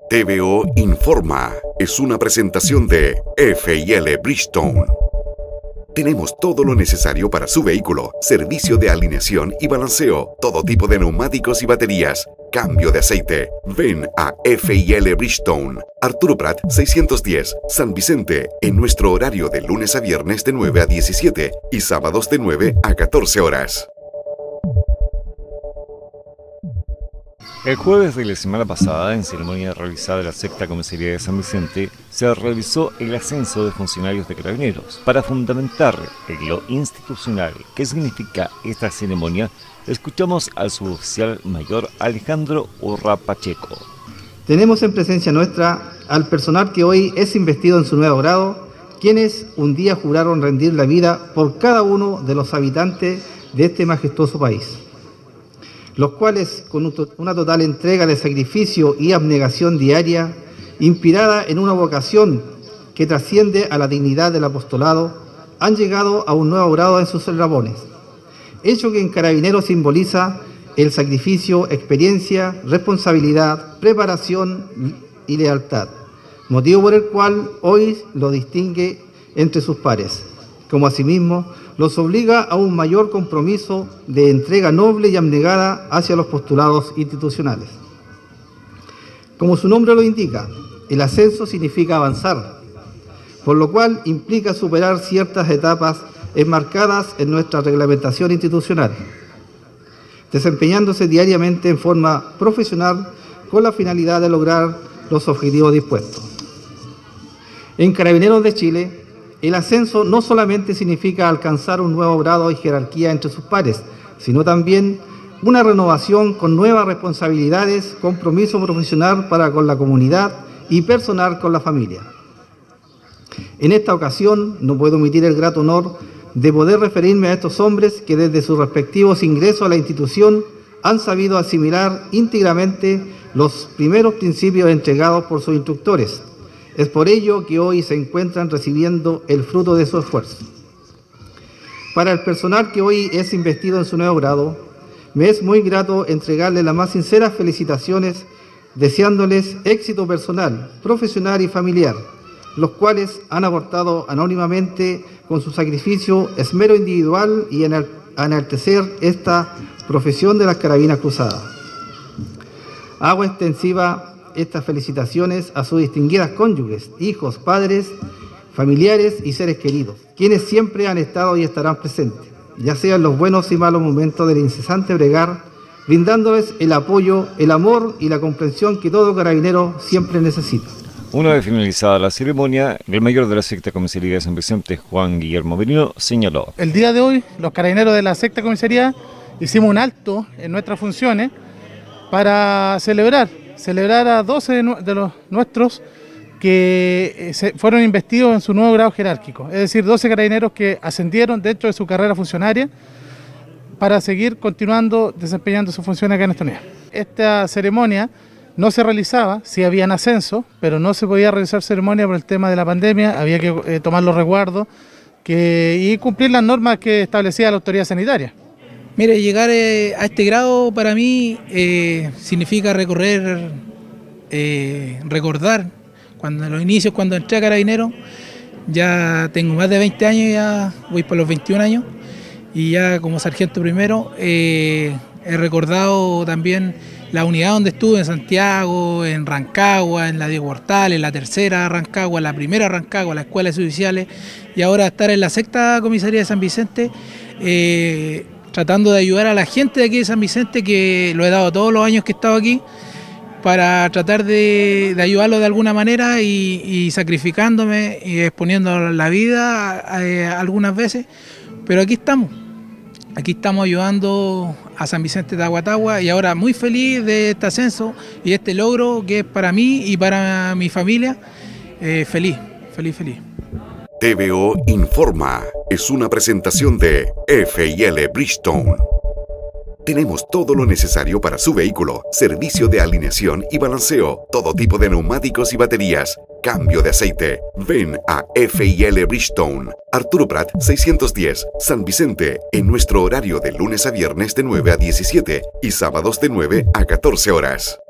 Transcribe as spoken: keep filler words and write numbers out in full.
T V O Informa es una presentación de F y L Bridgestone. Tenemos todo lo necesario para su vehículo, servicio de alineación y balanceo, todo tipo de neumáticos y baterías, cambio de aceite. Ven a F y L Bridgestone, Arturo Prat seiscientos diez, San Vicente, en nuestro horario de lunes a viernes de nueve a diecisiete y sábados de nueve a catorce horas. El jueves de la semana pasada, en ceremonia realizada en la sexta comisaría de San Vicente, se realizó el ascenso de funcionarios de Carabineros. Para fundamentar en lo institucional qué significa esta ceremonia, escuchamos al suboficial mayor Alejandro Urra Pacheco. Tenemos en presencia nuestra al personal que hoy es investido en su nuevo grado, quienes un día juraron rendir la vida por cada uno de los habitantes de este majestuoso país, los cuales, con una total entrega de sacrificio y abnegación diaria, inspirada en una vocación que trasciende a la dignidad del apostolado, han llegado a un nuevo grado en sus eslabones, hecho que en Carabineros simboliza el sacrificio, experiencia, responsabilidad, preparación y lealtad, motivo por el cual hoy lo distingue entre sus pares, como asimismo los obliga a un mayor compromiso de entrega noble y abnegada hacia los postulados institucionales. Como su nombre lo indica, el ascenso significa avanzar, por lo cual implica superar ciertas etapas enmarcadas en nuestra reglamentación institucional, desempeñándose diariamente en forma profesional con la finalidad de lograr los objetivos dispuestos. En Carabineros de Chile, el ascenso no solamente significa alcanzar un nuevo grado y jerarquía entre sus pares, sino también una renovación con nuevas responsabilidades, compromiso profesional para con la comunidad y personal con la familia. En esta ocasión no puedo omitir el grato honor de poder referirme a estos hombres que desde sus respectivos ingresos a la institución han sabido asimilar íntegramente los primeros principios entregados por sus instructores. Es por ello que hoy se encuentran recibiendo el fruto de su esfuerzo. Para el personal que hoy es investido en su nuevo grado, me es muy grato entregarles las más sinceras felicitaciones, deseándoles éxito personal, profesional y familiar, los cuales han aportado anónimamente con su sacrificio, esmero individual y en enaltecer esta profesión de las Carabinas Cruzadas. Hago extensiva estas felicitaciones a sus distinguidas cónyuges, hijos, padres, familiares y seres queridos, quienes siempre han estado y estarán presentes, ya sea en los buenos y malos momentos del incesante bregar, brindándoles el apoyo, el amor y la comprensión que todo carabinero siempre necesita. Una vez finalizada la ceremonia, el mayor de la sexta comisaría de San Vicente, Juan Guillermo Merino, señaló: el día de hoy, los carabineros de la sexta comisaría hicimos un alto en nuestras funciones para celebrar celebrar a doce de los nuestros que se fueron investidos en su nuevo grado jerárquico, es decir, doce carabineros que ascendieron dentro de su carrera funcionaria para seguir continuando desempeñando sus funciones acá en esta unidad. Esta ceremonia no se realizaba, sí habían ascenso, pero no se podía realizar ceremonia por el tema de la pandemia, había que eh, tomar los resguardos que, y cumplir las normas que establecía la autoridad sanitaria. Mire, llegar eh, a este grado para mí eh, significa recorrer, eh, recordar, cuando en los inicios, cuando entré a Carabineros, ya tengo más de veinte años, ya voy por los veintiún años, y ya como sargento primero eh, he recordado también la unidad donde estuve, en Santiago, en Rancagua, en la Diego Portal, en la tercera Rancagua, en la primera Rancagua, la Escuela de Suboficiales, y ahora estar en la sexta comisaría de San Vicente, eh, tratando de ayudar a la gente de aquí de San Vicente, que lo he dado todos los años que he estado aquí, para tratar de, de ayudarlo de alguna manera y, y sacrificándome y exponiendo la vida eh, algunas veces, pero aquí estamos, aquí estamos ayudando a San Vicente de Aguatagua y ahora muy feliz de este ascenso y este logro que es para mí y para mi familia, eh, feliz, feliz, feliz. T V O Informa es una presentación de F y L Bridgestone. Tenemos todo lo necesario para su vehículo, servicio de alineación y balanceo, todo tipo de neumáticos y baterías, cambio de aceite. Ven a F y L Bridgestone, Arturo Prat seiscientos diez, San Vicente, en nuestro horario de lunes a viernes de nueve a diecisiete y sábados de nueve a catorce horas.